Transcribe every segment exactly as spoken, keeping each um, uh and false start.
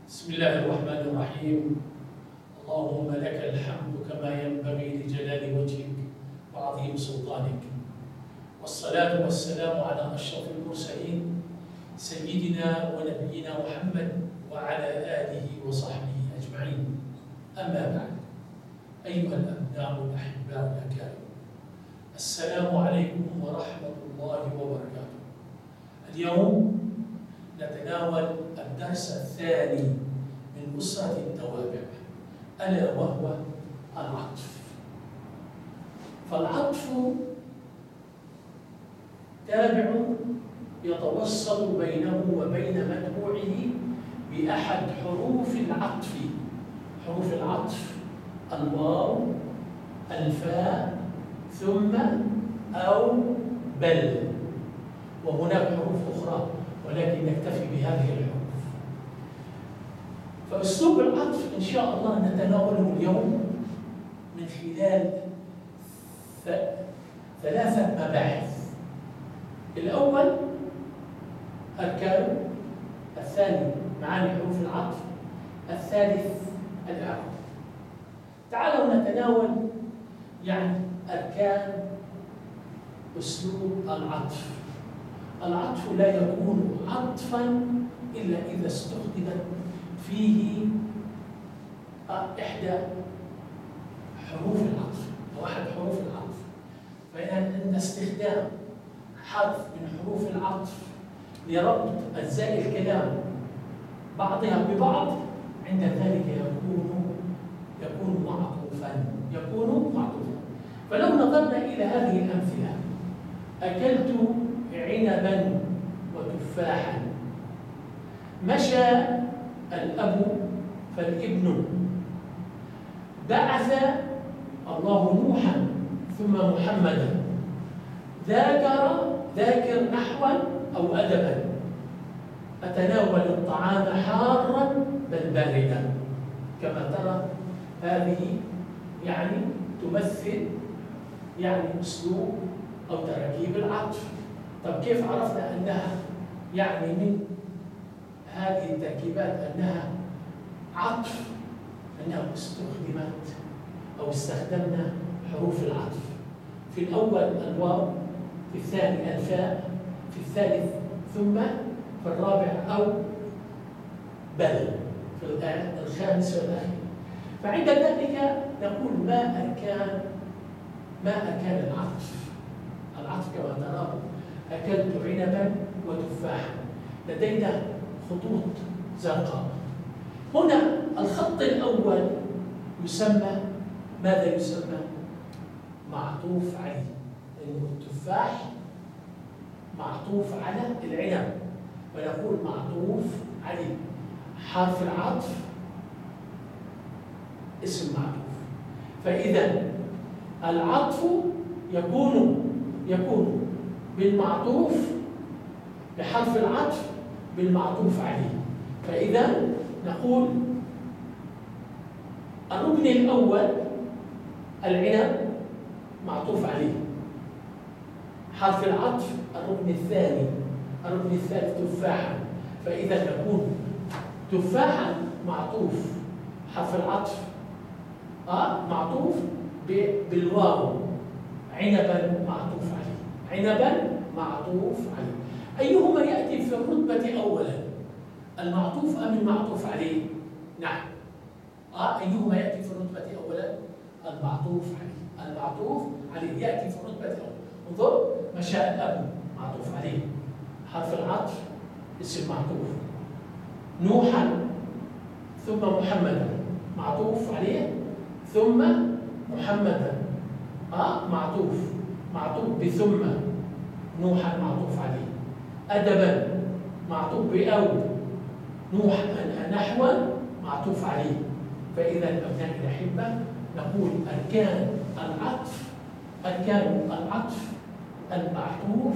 بسم الله الرحمن الرحيم. اللهم لك الحمد كما ينبغي لجلال وجهك وعظيم سلطانك، والصلاة والسلام على أشرف المرسلين سيدنا ونبينا محمد وعلى آله وصحبه أجمعين. أما بعد، أيها الأبناء الأحباء الأكارم، السلام عليكم ورحمة الله وبركاته. اليوم نتناول الدرس الثاني من أسرة التوابع، ألا وهو العطف. فالعطف تابع يتوصل بينه وبين متبوعه بأحد حروف العطف. حروف العطف الواو، الفاء، ثم أو بل، وهناك حروف أخرى ولكن نكتفي بهذه الحروف. فأسلوب العطف إن شاء الله نتناوله اليوم من خلال ثلاثة مباحث. الأول أركان، الثاني معاني حروف العطف، الثالث الإعراب. تعالوا نتناول يعني أركان أسلوب العطف. العطف لا يكون عطفا إلا إذا استخدمت فيه إحدى حروف العطف أو أحد حروف العطف. فإن استخدام حرف من حروف العطف لربط أجزاء الكلام بعضها ببعض، عند ذلك يكون يكون معطوفا يكون معطوفا. فلو نظرنا إلى هذه الأمثلة: أكلت عنبا وتفاحا، مشى الأب فالابن، بعث الله نوحا ثم محمدا، ذاكر ذاكر نحوا أو أدبا، أتناول الطعام حارا بل باردا. كما ترى هذه يعني تمثل يعني أسلوب أو تركيب العطف. طب كيف عرفنا أنها يعني من هذه التركيبات أنها عطف؟ أنها استخدمت أو استخدمنا حروف العطف. في الأول الواو، في الثاني الفاء، في الثالث ثم، في الرابع أو بل، في الخامس والأخير. فعند ذلك نقول ما أركان ما أركان العطف. العطف كما تراه: أكلت عنبا وتفاحا، لدينا خطوط زرقاء. هنا الخط الأول يسمى ماذا يسمى؟ معطوف عليه، لأنه التفاح معطوف على العنب، ونقول معطوف عليه. حرف العطف اسم معطوف. فإذا العطف يكون يكون بالمعطوف، بحرف العطف بالمعطوف عليه. فإذا نقول الركن الأول العنب معطوف عليه، حرف العطف الركن الثاني، الركن الثالث تفاحا. فإذا نقول تفاحا معطوف، حرف العطف آه معطوف بالواو، عنبا معطوف عليه، عنبا معطوف عليه. أيهما يأتي في الرتبة أولا، المعطوف أم المعطوف عليه؟ نعم. آه أيهما يأتي في الرتبة أولا؟ المعطوف عليه. المعطوف عليه يأتي في الرتبة أولا. انظر: مشى الأب معطوف عليه، حرف العطف اسم معطوف. نوحا ثم محمدا معطوف عليه، ثم محمدا آه معطوف معطوف بثم، نوحا معطوف عليه. أدبا معطوف بأو، نوحا نحوا معطوف عليه. فإذا أبنائي الأحبة نقول أركان العطف أركان العطف المعطوف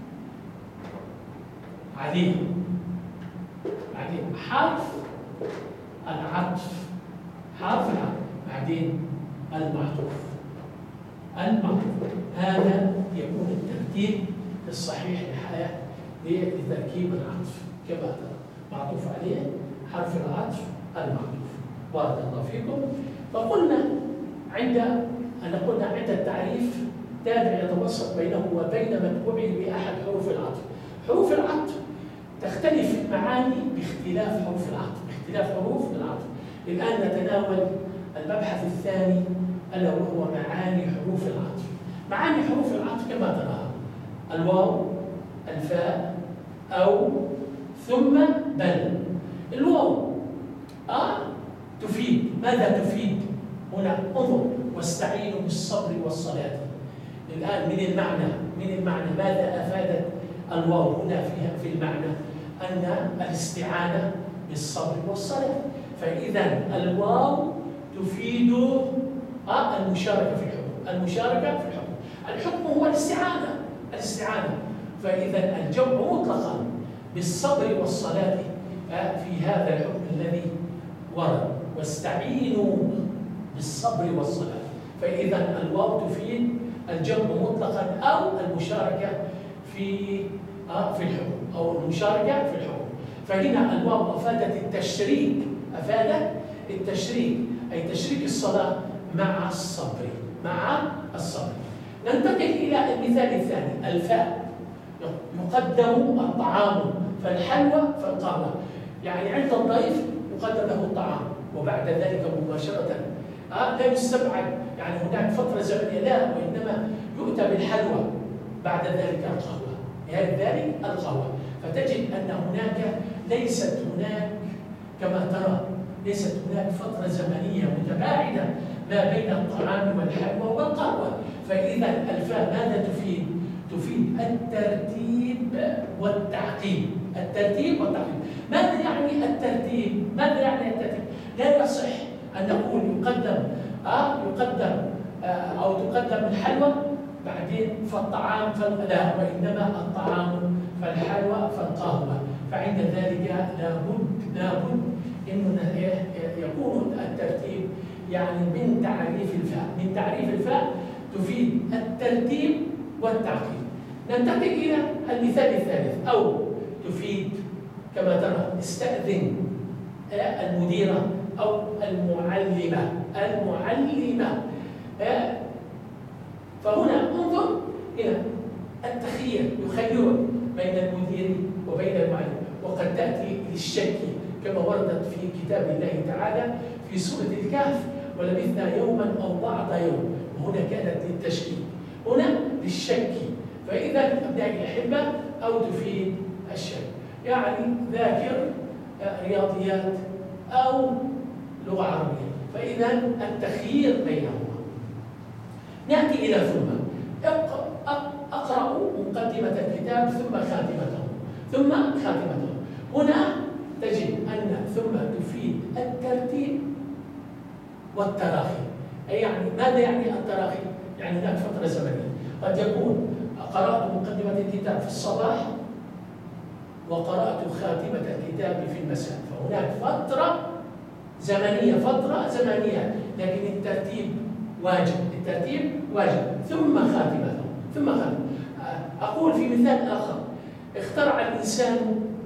عليه، بعدين حرف العطف حرف العطف بعدين المعطوف المعطوف. هذا يكون الترتيب الصحيح لحياة لتركيب العطف. كما ترى: معطوف عليه، حرف العطف المعطوف. بارك الله فيكم. فقلنا عند أنا قلنا عند التعريف تابع يتوسط بينه وبين متبوعه بأحد حروف العطف. حروف العطف تختلف المعاني باختلاف حروف العطف، باختلاف حروف العطف. الآن نتناول المبحث الثاني ألا وهو معاني حروف العطف. معاني حروف العطف كما تراها: الواو، الفاء، أو، ثم، بل. الواو آه تفيد. ماذا تفيد؟ هنا انظر: واستعينوا بالصبر والصلاة. الآن من المعنى من المعنى ماذا أفادت الواو هنا فيها في المعنى؟ أن الاستعانة بالصبر والصلاة. فإذا الواو تفيد آه المشاركة في الحكم، المشاركة في الحكم. الحكم هو الاستعانة، الاستعانة. فإذا الجمع مطلقا بالصبر والصلاة آه في هذا الحكم الذي ورد: واستعينوا بالصبر والصلاة. فإذا الواو تفيد الجمع مطلقا أو المشاركة في آه في الحكم، أو المشاركة في الحكم. فهنا الواو أفادت التشريك، أفادت التشريك، أي تشريك الصلاة مع الصبر، مع الصبر. ننتقل إلى المثال الثاني: الفاء. يقدم الطعام، فالحلوى فالقهوة. يعني عند الضيف يقدم له الطعام، وبعد ذلك مباشرة آه لا يستبعد يعني هناك فترة زمنية، لا، وإنما يؤتى بالحلوى، بعد ذلك القهوة، ذلك القهوة. فتجد أن هناك ليست هناك كما ترى ليست هناك فترة زمنية متباعدة ما بين الطعام والحلوى والقهوة. فإذا الفاء ماذا تفيد؟ تفيد الترتيب والتعقيب، الترتيب والتعقيب. ماذا يعني الترتيب؟ ماذا يعني الترتيب؟ لا يصح أن نقول يقدم آه يقدم آه أو تقدم الحلوى بعدين فالطعام فلا، وإنما الطعام فالحلوى فالقهوة. فعند ذلك لابد لابد إنه يكون الترتيب يعني من تعريف الفاء، من تعريف الفاء تفيد الترتيب والتعقيب. ننتقل إلى المثال الثالث: أو تفيد كما ترى استأذن المديرة أو المعلمة، المعلمة. فهنا انظر هنا التخيير، يخيرون بين المدير وبين المعلم، وقد تأتي للشك كما وردت في كتاب الله تعالى في سورة الكهف: ولبثنا يوما أو بعض يوم. وهنا كانت للتشكيك، هنا للشك. فإذا أبنائي الأحبة أو تفيد الشك، يعني ذاكر رياضيات أو لغة عربية. فإذا التخيير بينهما. نأتي إلى ثم. أقرأ مقدمة الكتاب ثم خاتمته، ثم خاتمته. هنا تجد أن ثم تفيد الترتيب والتراخي. أي يعني ماذا يعني التراخي؟ يعني هناك فترة زمنية، قد يكون قرأت مقدمة الكتاب في الصباح وقرأت خاتمة الكتاب في المساء، فهناك فترة زمنية، فترة زمنية، لكن الترتيب واجب، الترتيب واجب. ثم خاتمته، ثم خاتمته. أقول في مثال آخر: اخترع الإنسان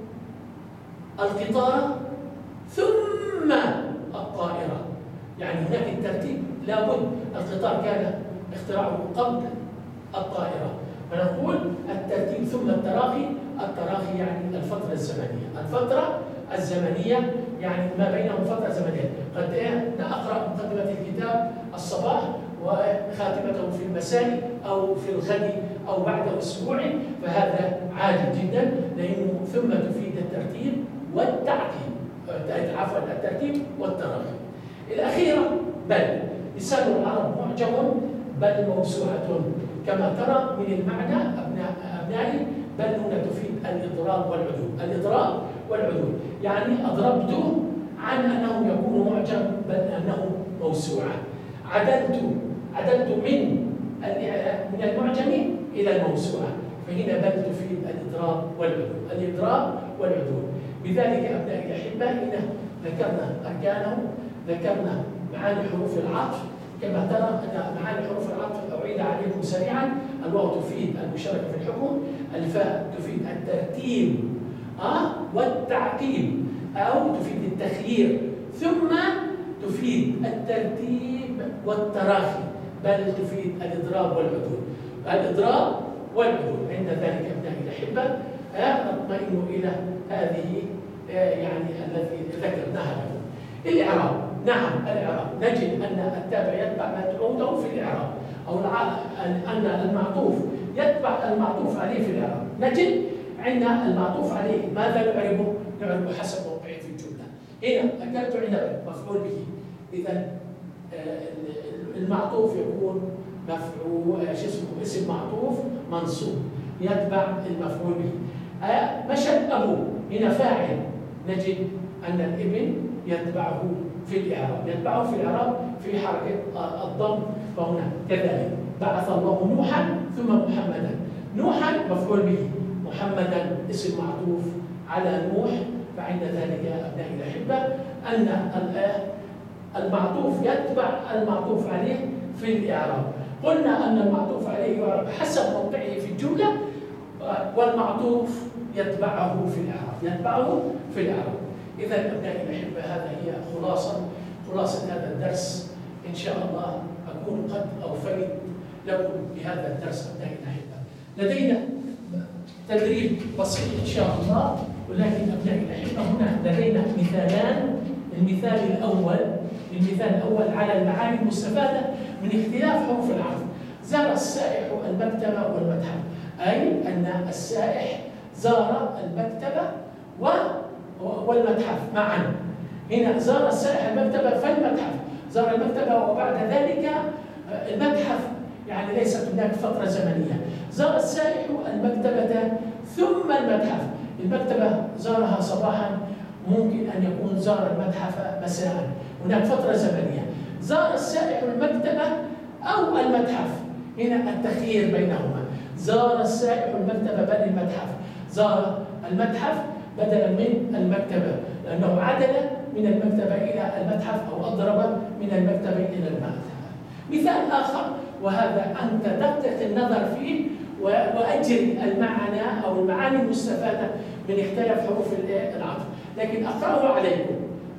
القطار ثم الطائرة. يعني هناك الترتيب لابد، القطار كان اختراعه قبل الطائرة، فنقول الترتيب ثم التراخي. التراخي يعني الفترة الزمنية، الفترة الزمنية يعني ما بينهم فترة زمنية. قد أقرأ مقدمة الكتاب الصباح وخاتمته في المساء أو في الغد أو بعد أسبوع، فهذا عادي جدا، لأنه ثم تفيد الترتيب والتعقيب، عفوا الترتيب والتراخي. الأخيرة بل. لسان العرب معجم بل موسوعة، كما ترى من المعنى أبنائي. بل هنا تفيد الإضراب والعدول، الإضراب والعدول، يعني أضربته عن أنه يكون معجم بل أنه موسوعة. عدلت عدلت من من المعجم إلى الموسوعة، فهنا بل تفيد الإضراب والعدول، الإضراب والعدول. بذلك أبنائي الأحبة هنا ذكرنا أركانه، ذكرنا معاني حروف العطف. كما ترى أن معاني حروف العطف أعيد عليكم سريعا: الواو تفيد المشاركة في الحكم، الفاء تفيد الترتيب آه والتعقيب، أو تفيد التخيير، ثم تفيد الترتيب والتراخي، بل تفيد الإضراب والعدول. الإضراب والعدول. عند ذلك أبنائي الأحبة نطمئن إلى هذه يعني التي ذكرناها لكم. الإعراب، نعم الإعراب، نجد أن التابع يتبع ما تعوده في الإعراب، أو أن المعطوف يتبع المعطوف عليه في الإعراب. نجد عندنا المعطوف عليه ماذا نعربه؟ نعربه حسب موقعه في الجملة. هنا أكلت عنبا مفعول به، إذا المعطوف يكون مفعول شو اسمه اسم معطوف منصوب يتبع المفعول به. مشى الأب، هنا فاعل، نجد أن الابن يتبعه في الإعراب، يتبعه في الإعراب في حركة الضم. فهنا كذلك بعث الله نوحا ثم محمدا، نوحا مفعول به، محمدا اسم معطوف على نوح. فعند ذلك أبنائي الأحبة أن المعطوف يتبع المعطوف عليه في الإعراب. قلنا أن المعطوف عليه يعرب حسب موقعه في الجملة، والمعطوف يتبعه في الإعراب، يتبعه في الإعراب. إذا أبنائي الأحبة هذا هي خلاصة خلاصة هذا الدرس. إن شاء الله أكون قد أوفيت لكم بهذا الدرس أبنائي الأحبة. لدينا تدريب بسيط إن شاء الله، ولكن أبنائي الأحبة هنا لدينا مثالان. المثال الأول المثال الأول على المعاني المستفادة من اختلاف حروف العطف. زار السائح المكتبة والمتحف، أي أن السائح زار المكتبة والمتحف معا. هنا زار السائح المكتبة فالمتحف، زار المكتبة وبعد ذلك المتحف، يعني ليست هناك فترة زمنية. زار السائح المكتبة ثم المتحف، المكتبة زارها صباحا، ممكن أن يكون زار المتحف مساء، هناك فترة زمنية. زار السائح المكتبة أو المتحف، هنا التخيير بينهما. زار السائح المكتبة بل المتحف، زار المتحف بدلا من المكتبة، لأنه عدل من المكتبة إلى المتحف أو أضرب من المكتبة إلى المتحف. مثال آخر، وهذا أنت دقق النظر فيه وأجري المعنى أو المعاني المستفادة من اختلاف حروف العطف، لكن أقرأه عليكم.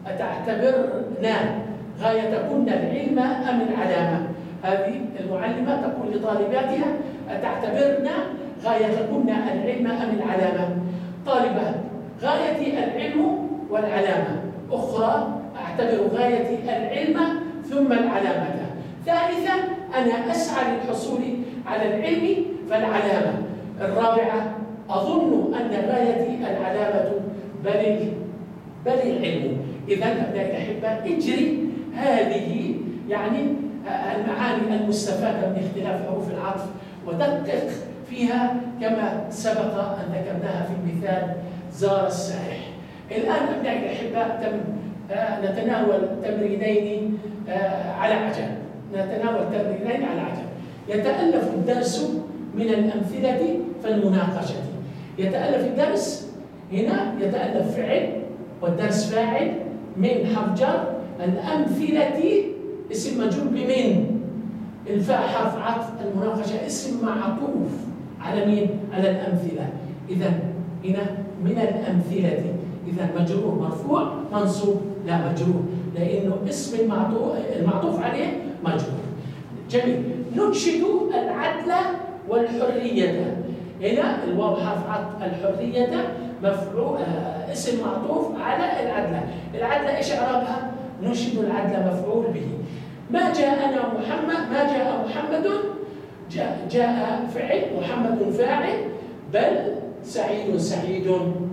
أتعتبرنا غايتكن العلم أم العلامة؟ هذه المعلمة تقول لطالباتها: أتعتبرنا غايتكن العلم أم العلامة؟ طالبة: غايتي العلم والعلامة. أخرى: أعتبر غايتي العلم ثم العلامة. ثالثا: أنا أسعى للحصول على العلم فالعلامة. الرابعة: أظن أن غايتي العلامة بل بل العلم. إذا أبنائي الأحبة اجري هذه يعني المعاني المستفادة من اختلاف حروف العطف ودقق فيها كما سبق أن ذكرناها في المثال زار السائح. الآن أبنائي الأحبة تم نتناول تمرينين على عجل، نتناول تمرينين على عجل. يتألف الدرس من الأمثلة فالمناقشة. يتألف الدرس، هنا يتألف فعل والدرس فاعل من حرف جر، الأمثلة اسم مجرور بمن، الفاء حرف عطف، المناقشة اسم معطوف على مين؟ على الأمثلة. إذا هنا من الأمثلة، إذا مجرور مرفوع منصوب لا مجرور، لأنه اسم المعطوف المعطوف عليه مجرور. جميل. ننشد العدل والحرية. هنا الواو حرف عطف، الحرية مفعول اسم معطوف على العدل. العدل ايش اعرابها؟ ننشد العدل مفعول به. ما جاءنا محمد، ما جاء محمد، جاء, جاء فعل، محمد فاعل، بل سعيد سعيد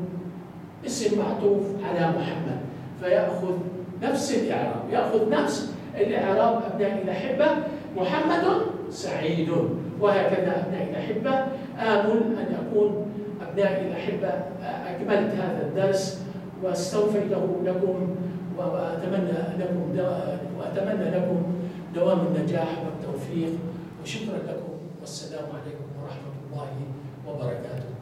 اسم معطوف على محمد، فيأخذ نفس الإعراب، يأخذ نفس الإعراب أبنائي الأحبة، محمد سعيد. وهكذا أبنائي الأحبة آمل أن أكون أبنائي الأحبة أكملت هذا الدرس واستوفيته لكم، وأتمنى لكم وأتمنى لكم دوام النجاح والتوفيق، وشكرا لكم، والسلام عليكم ورحمة الله وبركاته.